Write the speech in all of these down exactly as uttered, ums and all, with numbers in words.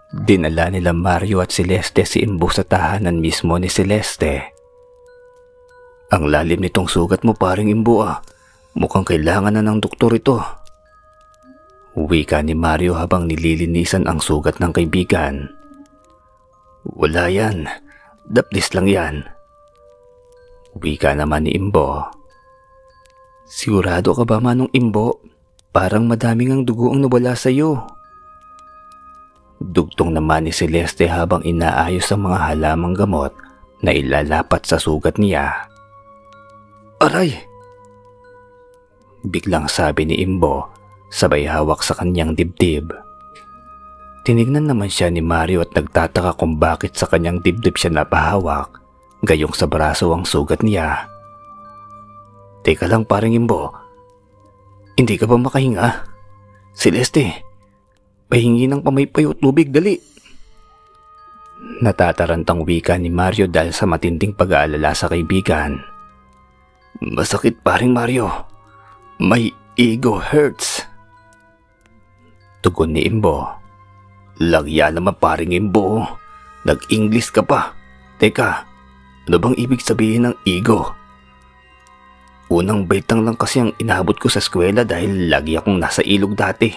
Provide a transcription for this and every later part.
Dinala nila Mario at Celeste si Imbo sa tahanan mismo ni Celeste. "Ang lalim nitong sugat mo, paring Imbo ah. Mukhang kailangan na ng doktor ito." Wika ni Mario habang nililinisan ang sugat ng kaibigan. "Wala yan. Daplis lang yan." Wika naman ni Imbo. "Sigurado ka ba, Manong Imbo? Parang madaming ang dugo ang nawala sa'yo." Dugtong naman ni Celeste habang inaayos ang mga halamang gamot na ilalapat sa sugat niya. "Aray!" Biglang sabi ni Imbo, sabay hawak sa kanyang dibdib. Tinignan naman siya ni Mario at nagtataka kung bakit sa kanyang dibdib siya napahawak, gayong sa braso ang sugat niya. "Teka lang, paring Imbo. Hindi ka ba makahinga? Celeste, pahingi ng pamaypayo at tubig, dali." Natatarantang wika ni Mario dahil sa matinding pag-aalala sa kaibigan. "Masakit, paring Mario. My ego hurts." Tugon ni Imbo. "Lagya naman, paring Imbo. Nag-English ka pa. Teka, ano bang ibig sabihin ng ego?" "Unang baitang lang kasi ang inabot ko sa eskwela dahil lagi akong nasa ilog dati."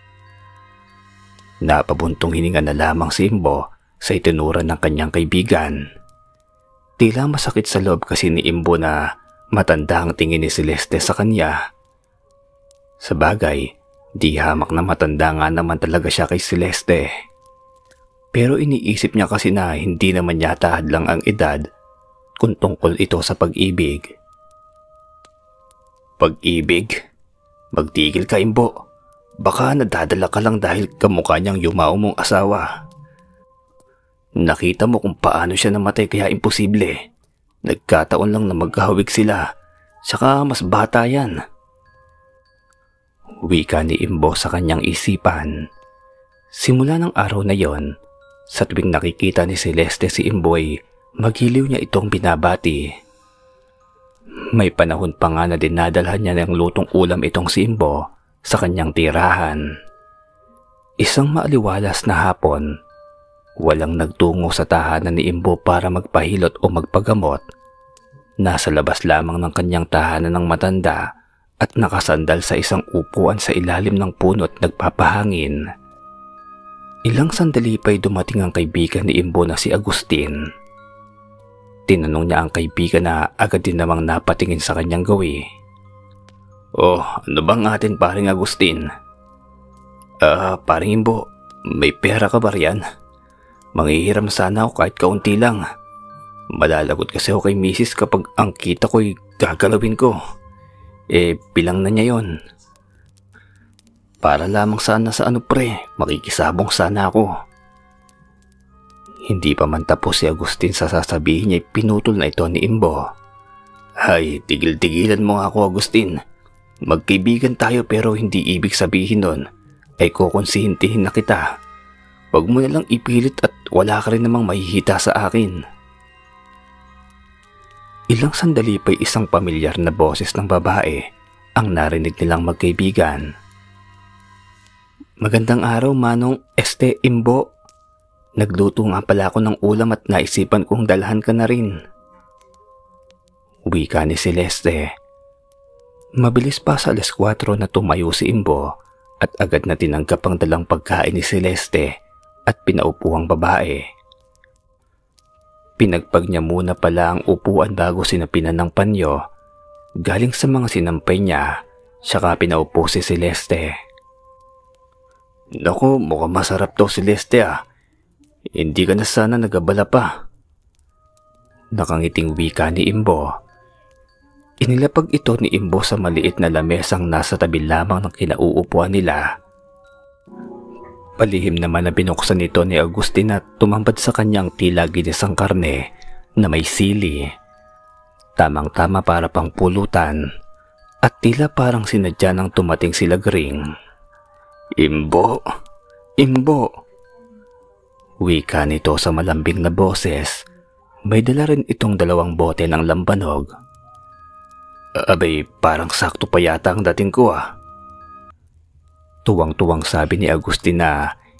Napabuntong hininga na lamang si Imbo sa itinura ng kanyang kaibigan. Tila masakit sa loob kasi ni Imbo na matanda ang tingin ni Celeste sa kanya. Sa bagay, di hamak na matanda nga naman talaga siya kay Celeste. Pero iniisip niya kasi na hindi naman yata hadlang ang edad kung tungkol ito sa pag-ibig. "Pag-ibig? Magtigil ka, Imbo. Baka nadadala ka lang dahil kamukha niyang yumao mong asawa. Nakita mo kung paano siya namatay kaya imposible. Nagkataon lang na magkahawig sila. Saka mas bata yan." Wika ni Imbo sa kanyang isipan. Simula ng araw na yon, sa tuwing nakikita ni Celeste si Imbo ay magiliw niya itong binabati. May panahon pa nga na dinadalhan niya ng lutong ulam itong si Imbo sa kanyang tirahan. Isang maaliwalas na hapon, walang nagtungo sa tahanan ni Imbo para magpahilot o magpagamot. Nasa labas lamang ng kanyang tahanan ng matanda at nakasandal sa isang upuan sa ilalim ng puno at nagpapahangin. Ilang sandali pa'y dumating ang kaibigan ni Imbo na si Agustin. Tinanong niya ang kaibigan na agad din namang napatingin sa kanyang gawi. "Oh, ano bang atin, paring Agustin?" Ah, paring Imbo, may pera ka ba riyan? Manghihiram sana ako kahit kaunti lang. Malalagot kasi ako kay misis kapag ang kita ko'y gagalawin ko. Eh, bilang na niya yon. Para lamang sana sa ano pre, makikisabong sana ako." Hindi pa man tapos si Agustin sa sasabihin niya, pinutol na ito ni Imbo. "Ay, tigil-tigilan mo ako, Agustin. Magkaibigan tayo pero hindi ibig sabihin nun ay kukonsintihin na kita. Huwag mo nalang ipilit at wala ka rin namang mahihita sa akin." Ilang sandali pa'y isang pamilyar na boses ng babae ang narinig nilang magkaibigan. "Magandang araw, Manong Este Imbo. Nagluto nga pala ako ng ulam at naisipan kong dalhan ka na rin." Wika ni Celeste. Mabilis pa sa alas kwatro na tumayo si Imbo at agad na tinanggap ang dalang pagkain ni Celeste at pinaupo ang babae. Pinagpag niya muna pala ang upuan bago sinapinan ng panyo. Galing sa mga sinampay niya, saka pinaupo si Celeste. "Naku, mukhang masarap to, Celeste ah. Hindi ka na sana nagabala pa." Nakangiting wika ni Imbo. Inilapag ito ni Imbo sa maliit na lamesang nasa tabi lamang ng kinauupuan nila. Palihim naman na binuksan ito ni Agustin at tumambad sa kanyang tila ginisang karne na may sili. Tamang-tama para pang pulutan at tila parang sinadya nang tumating sila Gring. "Imbo! Imbo!" Wika nito sa malambing na boses. May dala rin itong dalawang bote ng lambanog. "Abay, parang sakto pa yata ang dating ko ah." Tuwang-tuwang sabi ni Agustin na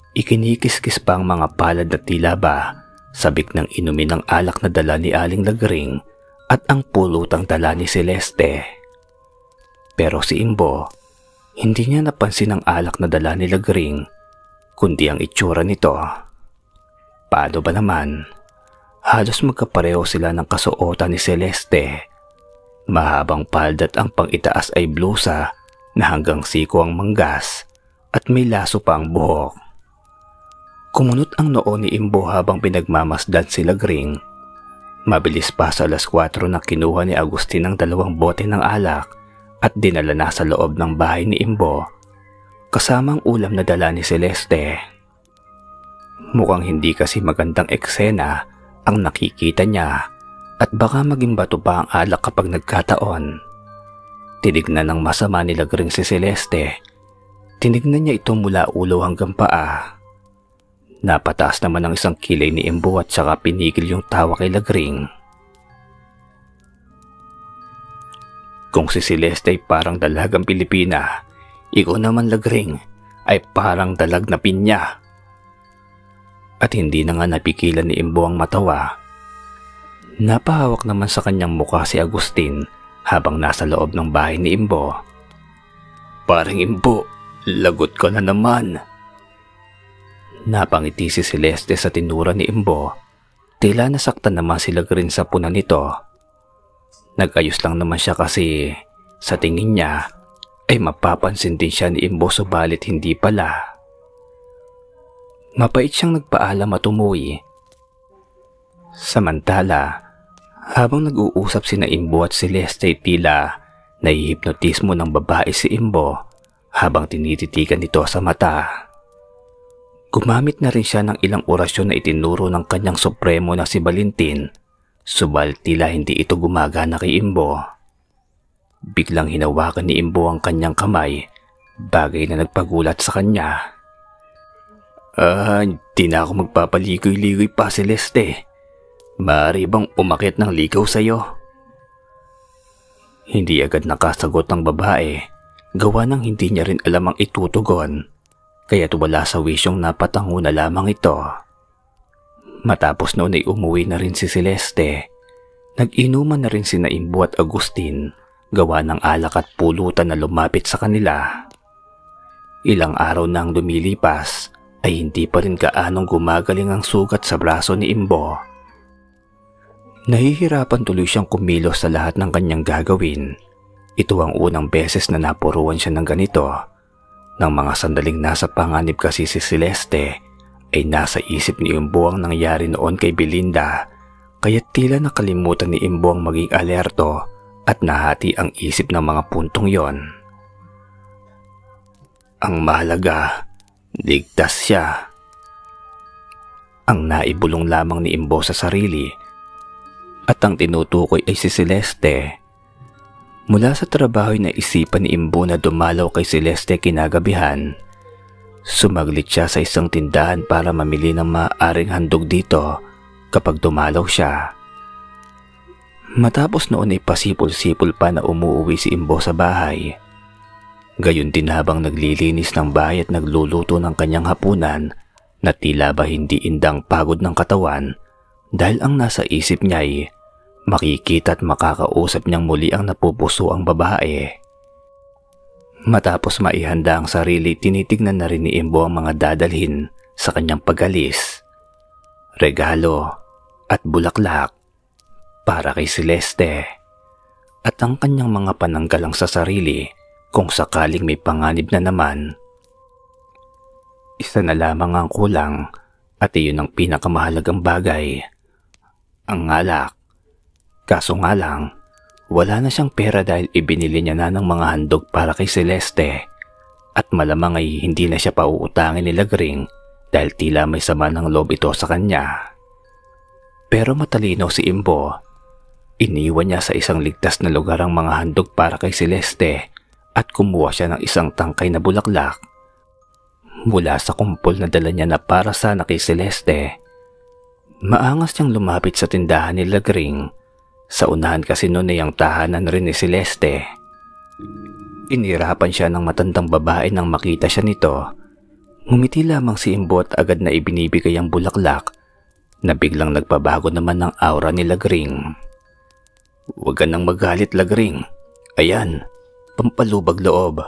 Ikinikiskis pa ang mga palad na tila ba sabik ng inumin ng alak na dala ni Aling Lagring at ang pulutang dala ni Celeste. Pero si Imbo, hindi niya napansin ang alak na dala ni Lagring, kundi ang itsura nito. Paano ba naman? Halos magkapareho sila ng kasuotan ni Celeste. Mahabang palda at ang pang-itaas ay blusa na hanggang siko ang manggas at may laso pa ang buhok. Kumunot ang noo ni Imbo habang pinagmamasdan si Lagring. Mabilis pa sa alas kwatro na kinuha ni Agustin ang dalawang bote ng alak at dinala na sa loob ng bahay ni Imbo, kasamang ulam na dala ni Celeste. Mukhang hindi kasi magandang eksena ang nakikita niya at baka maging bato pa ang alak kapag nagkataon. Tinignan ng masama ni Lagring si Celeste. Tinignan niya ito mula ulo hanggang paa. Napataas naman ang isang kilay ni Imbo at saka pinigil yung tawa kay Lagring. Kung si Celeste ay parang dalagang Pilipina, ikaw naman Lagring ay parang dalag na pinya. At hindi na nga napigilan ni Imbo ang matawa. Napahawak naman sa kanyang mukha si Agustin habang nasa loob ng bahay ni Imbo. Parang Imbo, lagot ka na naman. Napangiti si Celeste sa tinura ni Imbo. Tila nasaktan naman si Lagring sa puna nito. Nag-ayos lang naman siya kasi sa tingin niya ay mapapansin din siya ni Imbo subalit hindi pala. Mapait siyang nagpaalam at umuwi. Samantala, habang nag-uusap sina Imbo at Celeste tila nahihipnotismo ng babae si Imbo habang tinititikan nito sa mata. Gumamit na rin siya ng ilang orasyon na itinuro ng kanyang supremo na si Valentin, subalit tila hindi ito gumagana kay Imbo. Biglang hinawakan ni Imbo ang kanyang kamay, bagay na nagpagulat sa kanya. Ah, di na ako magpapaligoy-ligoy pa, Celeste. Maaari bang umakyat ng ligaw sa'yo? Hindi agad nakasagot ng babae, gawa ng hindi niya rin alam ang itutugon, kaya't wala sa wisyong napatango na lamang ito. Matapos noon ay umuwi na rin si Celeste. Nag-inuman na rin sina Imbo at Agustin, gawa ng alak at pulutan na lumapit sa kanila. Ilang araw nang lumilipas, ay hindi pa rin gaanong gumagaling ang sugat sa braso ni Imbo. Nahihirapan tuloy siyang kumilos sa lahat ng kanyang gagawin. Ito ang unang beses na napuruan siya ng ganito. Nang mga sandaling nasa panganib kasi si Celeste, ay nasa isip ni Imbo ang nangyari noon kay Belinda, kaya't tila nakalimutan ni Imbo ang maging alerto at nahati ang isip ng mga puntong yon. Ang mahalaga, ligtas siya. Ang naibulong lamang ni Imbo sa sarili at ang tinutukoy ay si Celeste. Mula sa trabaho ay naisipan ni Imbo na dumalaw kay Celeste kinagabihan. Sumaglit siya sa isang tindahan para mamili ng maaaring handog dito kapag dumalaw siya. Matapos noon ay pasipol-sipol pa na umuwi si Imbo sa bahay. Gayon din habang naglilinis ng bahay at nagluluto ng kanyang hapunan na tila ba hindi indang pagod ng katawan dahil ang nasa isip niya ay makikita at makakausap niyang muli ang napupuso ang babae. Matapos maihanda ang sarili, tinitignan na rin ni Imbo ang mga dadalhin sa kanyang pag-alis. Regalo at bulaklak para kay Celeste at ang kanyang mga pananggalang sa sarili kung sakaling may panganib na naman. Isa na lamang ang kulang at iyon ang pinakamahalagang bagay, ang alak. Kaso nga lang, wala na siyang pera dahil ibinili niya na ng mga handog para kay Celeste at malamang ay hindi na siya pauutangin ni Lagring dahil tila may sama ng loob ito sa kanya. Pero matalino si Imbo. Iniwan niya sa isang ligtas na lugar ang mga handog para kay Celeste at kumuha siya ng isang tangkay na bulaklak mula sa kumpol na dala niya na para sana kay Celeste. Maangas niyang lumapit sa tindahan ni Lagring. Sa unahan kasi noon ay ang tahanan rin ni Celeste. Inirapan siya ng matandang babae nang makita siya nito. Ngumiti lamang si Imbo at agad na ibinibigay ang bulaklak na biglang nagpabago naman ng aura ni Lagring. "Huwag ka nang magalit, Lagring. Ayan, pampalubag loob."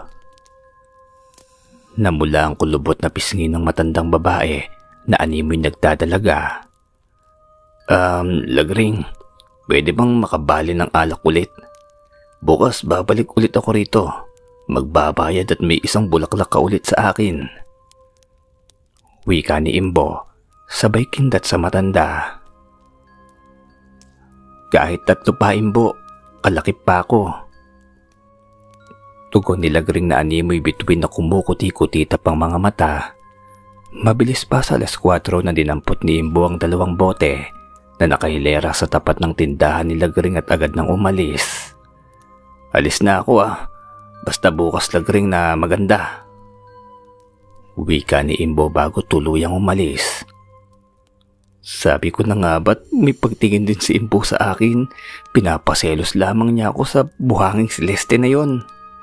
Namula ang kulubot na pisngi ng matandang babae na animoy nagdadalaga. Um, Lagring, pwede bang makabali ng alak ulit? Bukas babalik ulit ako rito. Magbabayad at may isang bulaklak ka ulit sa akin." Wika ni Imbo, sabay kindat sa matanda. "Kahit tatlo pa, Imbo, kalakip pa ako." Tugon ni Lagring na animoy bituin na kumukuti-kutitap ang mga mata. Mabilis pa sa alas kwatro na dinampot ni Imbo ang dalawang bote na nakahilera sa tapat ng tindahan ni Lagring at agad nang umalis. "Alis na ako ah, basta bukas, Lagring, na maganda." Wika ni Imbo bago tuluyang umalis. Sabi ko na nga, ba't may pagtingin din si Imbo sa akin? Pinapaselos lamang niya ako sa buhanging Celeste na yon.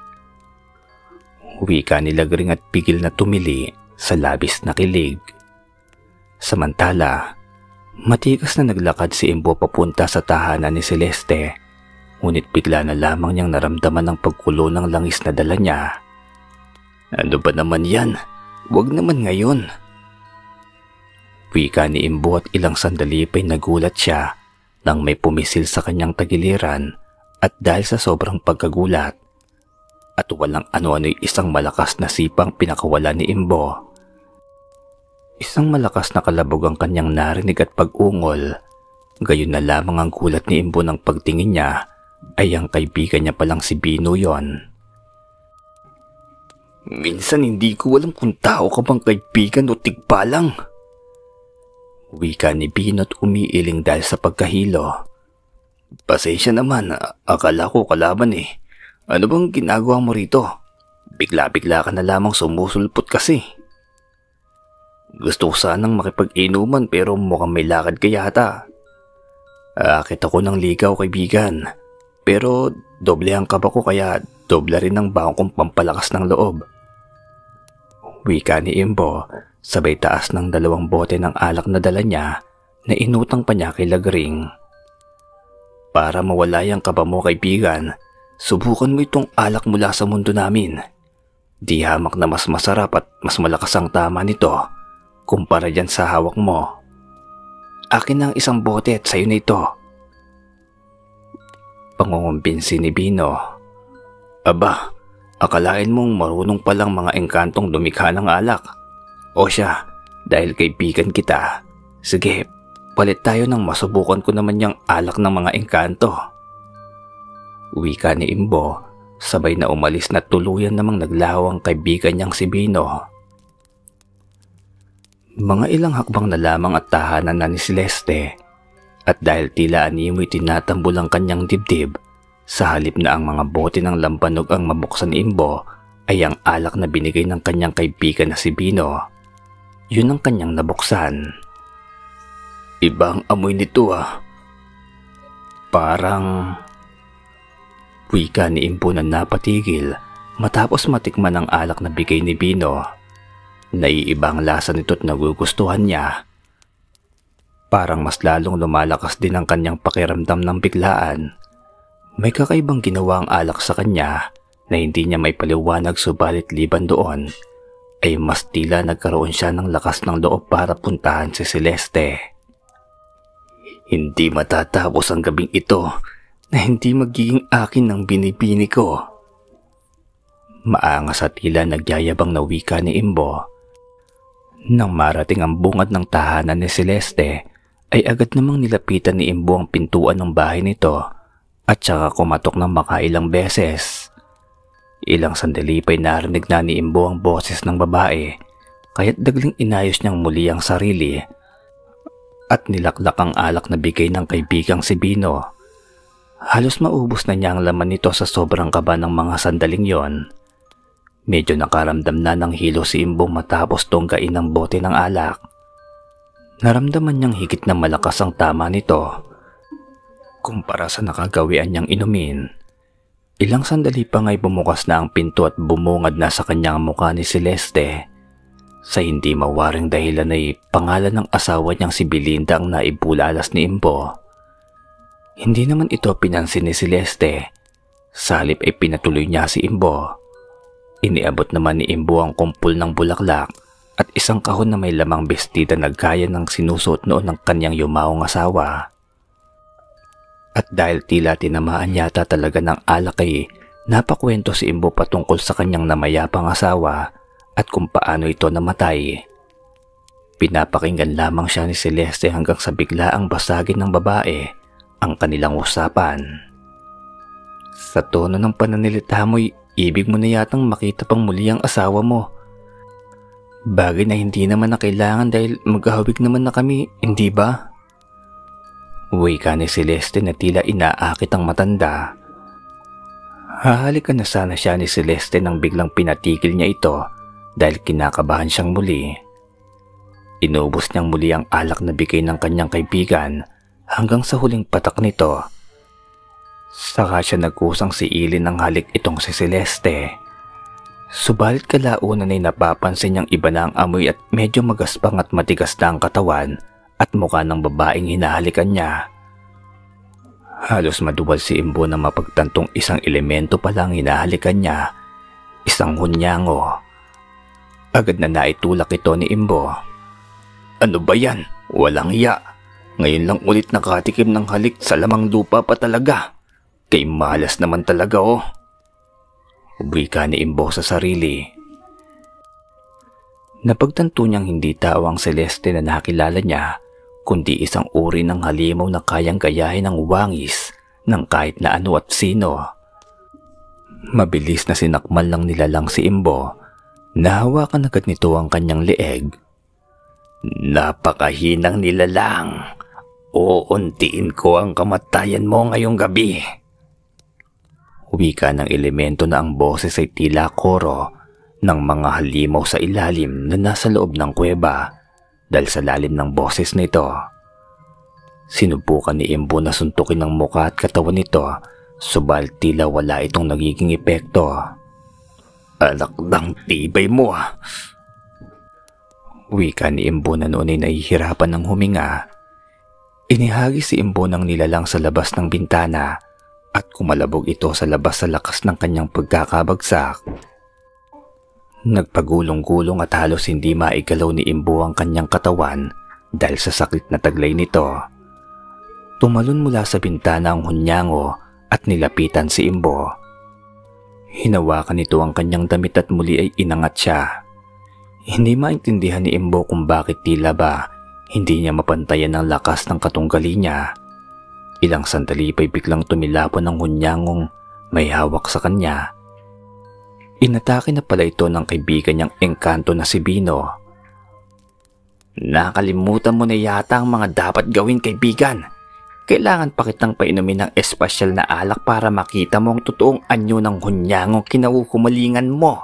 Wika ni Lagring at pigil na tumili sa labis na kilig. Samantala, matikas na naglakad si Imbo papunta sa tahanan ni Celeste, ngunit bigla na lamang niyang naramdaman ang pagkulo ng langis na dala niya. "Ano ba naman yan? Huwag naman ngayon." Wika ni Imbo at ilang sandali pa'y nagulat siya nang may pumisil sa kanyang tagiliran at dahil sa sobrang pagkagulat at walang ano-ano'y isang malakas na sipang pinakawala ni Imbo. Isang malakas na kalabog ang kanyang narinig at pag-ungol. Gayon na lamang ang gulat ni Imbo ng pagtingin niya ay ang kaibigan niya palang si Bino yon. "Minsan hindi ko alam kung tao ka bang kaibigan o tigpalang." Wika ni Bino at umiiling dahil sa pagkahilo. "Pasensya naman, akala ko kalaban eh. Ano bang ginagawa mo rito? Bigla-bigla ka na lamang sumusulpot kasi." "Gusto ko sanang makipag-inuman pero mukhang may lakad ka yata." "Aakit ako ng ligaw, kaibigan. Pero doble ang kaba ko kaya doble rin ang baon kong pampalakas ng loob." Wika ni Imbo, sabay taas ng dalawang bote ng alak na dala niya na inutang pa niya kay Lagring. "Para mawala yung kaba mo, kaibigan, subukan mo itong alak mula sa mundo namin. Di hamak na mas masarap at mas malakas ang tama nito kumpara dyan sa hawak mo. Akin na ang isang bote at sayo na ito." Pangungumbinsi ni Bino. "Aba, akalain mong marunong palang mga engkantong lumikha ng alak. O siya, dahil kaibigan kita, sige, palit tayo nang masubukan ko naman yung alak ng mga engkanto." Wika ni Imbo, sabay na umalis na tuluyan namang naglaho ang kaibigan niyang si Bino. Mga ilang hakbang na lamang at tahanan na ni Celeste, at dahil tila animoy tinatambol ang kanyang dibdib, sa halip na ang mga bote ng lampanog ang mabuksan ni Imbo, ay ang alak na binigay ng kanyang kaibigan na si Bino. Yun ang kanyang nabuksan. "Ibang amoy nito ah. Parang..." Wika ni Imbo na napatigil matapos matikman ang alak na bigay ni Bino. Naiibang lasa nito't nagugustuhan niya. Parang mas lalong lumalakas din ang kanyang pakiramdam ng biglaan. May kakaibang ginawa ang alak sa kanya na hindi niya may paliwanag, subalit liban doon ay mas tila nagkaroon siya ng lakas ng loob para puntahan si Celeste. "Hindi matatapos ang gabing ito na hindi magiging akin ng binibini ko." Maangas at tila nagyayabang na wika ni Imbo. Nang marating ang bungad ng tahanan ni Celeste, ay agad namang nilapitan ni Imbo ang pintuan ng bahay nito at saka kumatok ng makailang beses. Ilang sandali pa'y narinig na ni Imbo ang boses ng babae, kaya't dagling inayos niyang muli ang sarili at nilaklak ang alak na bigay ng kaibigang si Bino. Halos maubos na niya ang laman nito sa sobrang kaba ng mga sandaling yon. Medyo nakaramdam na ng hilo si Imbo matapos tonggain ang bote ng alak. Naramdaman niyang higit na malakas ang tama nito kumpara sa nakagawian niyang inumin. Ilang sandali pa nga'y bumukas na ang pinto at bumungad na sa kanyang mukha ni Celeste. Sa hindi mawaring dahilan ay pangalan ng asawa niyang si Belinda ang naibulalas ni Imbo. Hindi naman ito pinansin ni Celeste. Sa halip ay pinatuloy niya si Imbo. Iniabot naman ni Imbo ang kumpul ng bulaklak at isang kahon na may lamang bestida na gaya ng sinusuot noon ng kanyang yumaong asawa. At dahil tila tinamaan yata talaga ng alak ay napakwento si Imbo patungkol sa kanyang namayapang asawa at kung paano ito namatay. Pinapakinggan lamang siya ni Celeste hanggang sa biglaang basagin ng babae ang kanilang usapan. Sa tono ng pananalita mo'y ibig mo na yatang makita pang muli ang asawa mo. Bagay na hindi naman na kailangan dahil maghahawig naman na kami, hindi ba? Wika ni Celeste na tila inaakit ang matanda. Hahalikan na sana siya ni Celeste nang biglang pinatigil niya ito dahil kinakabahan siyang muli. Inubos niyang muli ang alak na bigay ng kanyang kaibigan hanggang sa huling patak nito. Saka siya nagkusang siilin ng halik itong si Celeste. Subalit kalaunan ay napapansin niyang iba na ang amoy at medyo magaspang at matigas na ang katawan at mukha ng babaeng hinahalikan niya. Halos maduwal si Imbo na mapagtantong isang elemento pa lang hinahalikan niya, isang hunyango. Agad na naitulak ito ni Imbo. Ano ba yan? Walang iya. Ngayon lang ulit nakatikim ng halik sa lamang lupa pa talaga. Kay malas naman talaga oh. Wika ni Imbo sa sarili. Napagtanto niyang hindi tao ang Celeste na nakilala niya, kundi isang uri ng halimaw na kayang gayahin ng wangis ng kahit na ano at sino. Mabilis na sinakmal lang nilalang si Imbo. Nahawakan agad nito ang kanyang leeg. Napakahinang nilalang. Uuntiin ko ang kamatayan mo ngayong gabi. Wika ng elemento na ang boses ay tila koro ng mga halimaw sa ilalim na nasa loob ng kuweba dahil sa lalim ng boses nito. Sinubukan ni Imbo na suntukin ang mukha at katawan nito, subalit tila wala itong nagiging epekto. Anak ng tibay mo ah. Wika ni Imbo na noon ay nahihirapan ng huminga. Inihagi si Imbo ng nilalang sa labas ng bintana at kumalabog ito sa labas sa lakas ng kanyang pagkakabagsak. Nagpagulong-gulong at halos hindi maigalaw ni Imbo ang kanyang katawan dahil sa sakit na taglay nito. Tumalon mula sa bintana ang hunyango at nilapitan si Imbo. Hinawakan nito ang kanyang damit at muli ay inangat siya. Hindi maintindihan ni Imbo kung bakit tila ba hindi niya mapantayan ang lakas ng katunggali niya. Ilang sandali pa'y biglang tumilapon ang hunyangong may hawak sa kanya. Inatake na pala ito ng kaibigan niyang engkanto na si Bino. Nakalimutan mo na yata ang mga dapat gawin, kaibigan. Kailangan pa kitang painumin ng espesyal na alak para makita mo ang totoong anyo ng hunyangong kinahuhumalingan mo.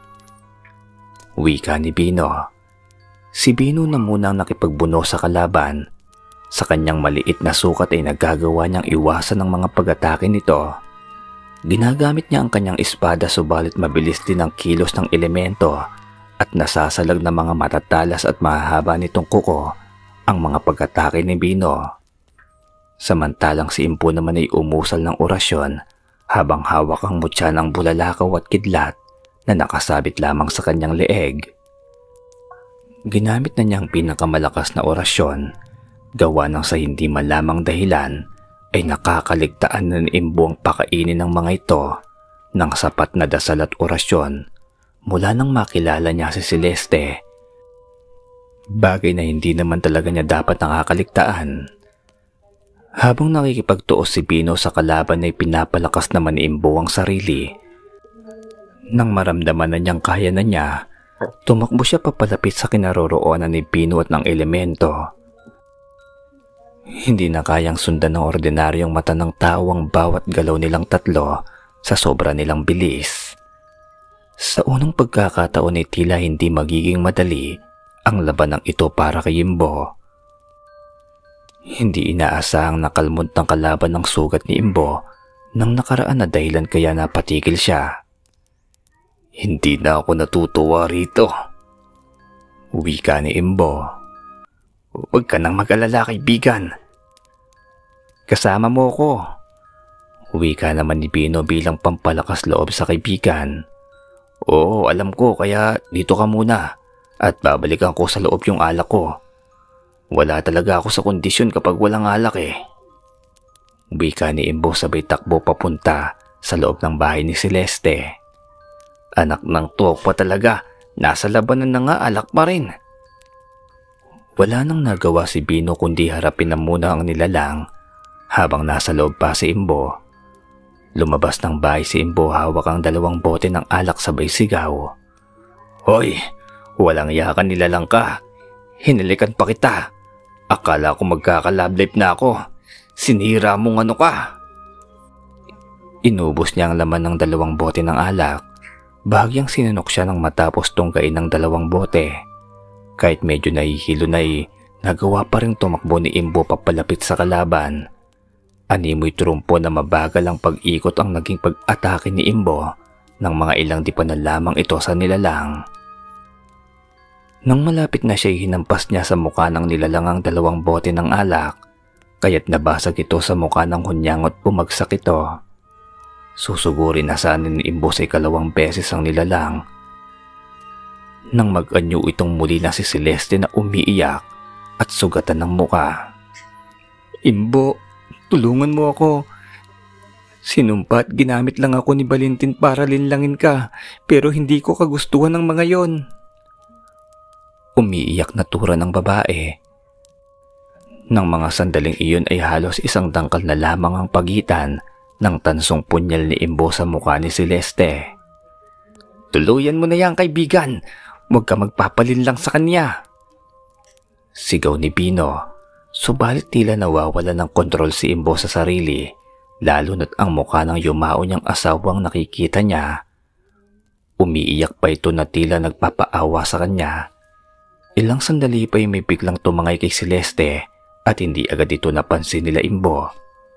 Wika ni Bino. Si Bino na munang nakipagbuno sa kalaban. Sa kanyang maliit na sukat ay nagagawa niyang iwasan ng mga pag-atake nito. Ginagamit niya ang kanyang espada subalit mabilis din ang kilos ng elemento at nasasalag na mga matatalas at mahahaba nitong kuko ang mga pag-atake ni Bino. Samantalang si Impo naman ay umusal ng orasyon habang hawak ang mutya ng bulalakaw at kidlat na nakasabit lamang sa kanyang leeg. Ginamit na niya ang pinakamalakas na orasyon, gawa ng sa hindi malamang dahilan ay nakakaligtaan na ni Imbo ang pakainin ng mga ito ng sapat na dasal at orasyon mula nang makilala niya si Celeste. Bagay na hindi naman talaga niya dapat nakakaligtaan. Habang nakikipagtuos si Bino sa kalaban ay pinapalakas naman ni Imbo ang sarili. Nang maramdaman na niyang kaya na niya, tumakbo siya papalapit sa kinaroroonan ni Bino at ng elemento. Hindi na kayang sundan ng ordinaryong mata ng tao ang bawat galaw nilang tatlo sa sobra nilang bilis. Sa unang pagkakataon ay tila hindi magiging madali ang labanang ito para kay Imbo. Hindi inaasahang nakalmod ng kalaban ng sugat ni Imbo nang nakaraan na dahilan kaya napatigil siya. Hindi na ako natutuwa rito. Wika ni Imbo. Huwag ka nang mag-alala, kaibigan. Kasama mo ko. Wika naman ni Bino bilang pampalakas loob sa kaibigan. Oo, alam ko, kaya dito ka muna at babalikan ko sa loob yung alak ko. Wala talaga ako sa kondisyon kapag walang alak eh. Wika ni Imbo sabay takbo papunta sa loob ng bahay ni Celeste. Anak ng tuwak pa talaga, nasa labanan na nga alak pa rin. Wala nang nagawa si Bino kundi harapin na muna ang nilalang habang nasa loob pa si Imbo. Lumabas ng bahay si Imbo hawak ang dalawang bote ng alak sabay sigaw. Hoy, walang yakan nilalang ka. Hinalikan pa kita. Akala ko magkakalablip na ako. Sinira mong ano ka. Inubos niya ang laman ng dalawang bote ng alak. Bahagyang sinunok siya nang matapos tunggain ng dalawang bote. Kahit medyo nahihilo na eh, nagawa pa rin tumakbo ni Imbo papalapit sa kalaban. Animoy trumpo na mabagal ang pag-ikot ang naging pag-atake ni Imbo ng mga ilang dipa na lamang ito sa nilalang. Nang malapit na siya, hinampas niya sa mukha ng nilalang ang dalawang bote ng alak, kaya't nabasag ito sa mukha ng hunyang at bumagsak ito. Susugurin na sana ni Imbo sa ikalawang beses ang nilalang. Nang mag-anyo itong muli na si Celeste na umiiyak at sugatan ng mukha. Imbo, tulungan mo ako. Sinumpa at ginamit lang ako ni Valentin para linlangin ka, pero hindi ko kagustuhan ng mga yon. Umiiyak na tura ng babae. Nang mga sandaling iyon ay halos isang dangkal na lamang ang pagitan ng tansong punyal ni Imbo sa mukha ni Celeste. Tuluyan mo na yan, kaibigan. Huwag ka magpapalin lang sa kanya. Sigaw ni Bino. Subalit tila nawawala ng kontrol si Imbo sa sarili, lalo na't ang mukha ng yumao niyang asawang nakikita niya. Umiiyak pa ito na tila nagpapaawa sa kanya. Ilang sandali pa ay may biglang tumangay kay Celeste at hindi agad ito napansin nila Imbo.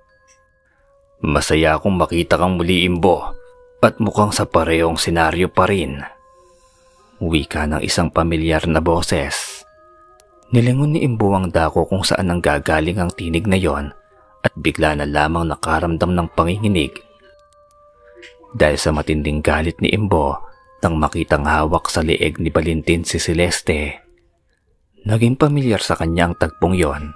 Masaya akong makita kang muli, Imbo, at mukhang sa parehong senaryo pa rin. Wika ng isang pamilyar na boses. Nilingon ni Imbo ang dako kung saan ang gagaling ang tinig na yon at bigla na lamang nakaramdam ng panginginig. Dahil sa matinding galit ni Imbo nang makitang hawak sa leeg ni Valentin si Celeste. Naging pamilyar sa kanya ang tagpong yon.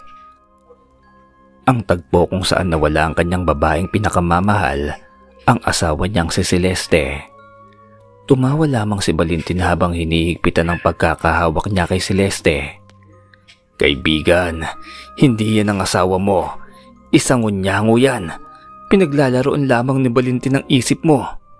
Ang tagpo kung saan nawala ang kanyang babaeng pinakamamahal, ang asawa niyang si Celeste. Tumawa lamang si Valentin habang hinihigpitan ng pagkakahawak niya kay Celeste. Kaibigan, hindi yan ang asawa mo. Isang unyango yan. Pinaglalaroon lamang ni Valentin ang isip mo.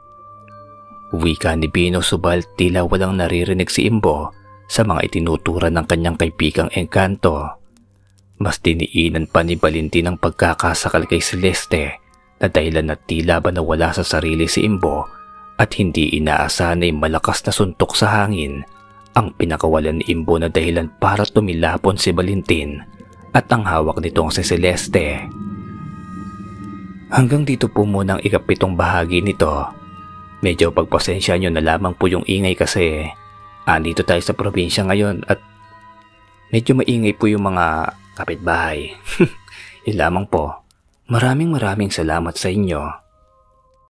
Wika ni Bino subalit tila walang naririnig si Imbo sa mga itinutura ng kanyang kaibigang engkanto. Mas diniinan pa ni Valentin ang pagkakasakal kay Celeste na dahilan na tila ba nawala sa sarili si Imbo at hindi inaasahan ay malakas na suntok sa hangin ang pinakawalan ni Imbo na dahilan para tumilapon si Valentin at ang hawak nitong si Celeste. Hanggang dito po muna ang ikapitong bahagi nito. Medyo pagpasensya nyo na lamang po yung ingay kasi andito tayo sa probinsya ngayon at medyo maingay po yung mga kapitbahay. Yun lamang po. Maraming maraming salamat sa inyo.